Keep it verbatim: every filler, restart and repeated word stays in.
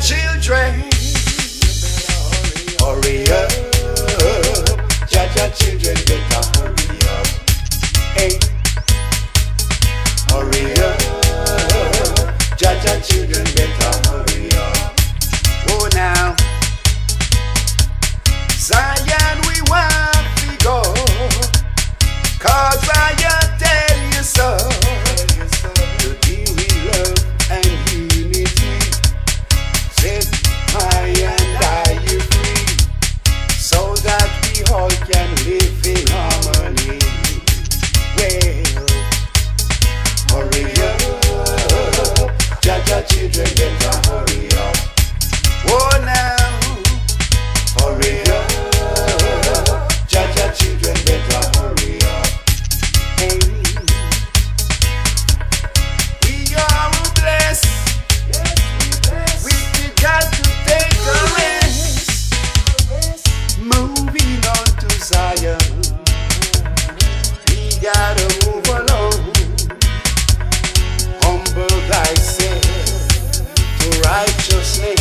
children, hurry up. Jaja children, better hurry up. Hey, hurry up. Jaja children, better hurry up. Oh now, Zion we want to go, 'cause Zion tell you so. To deal with love and unity, set high and die you free, so that we all can live in harmony. Well, hurry up, Jaja children, better hurry up. Oh now, hurry up, Jaja children, better hurry up. Hey, we are blessed. We got to take a rest, moving on to Zion. We gotta move along, humble thyself to righteousness.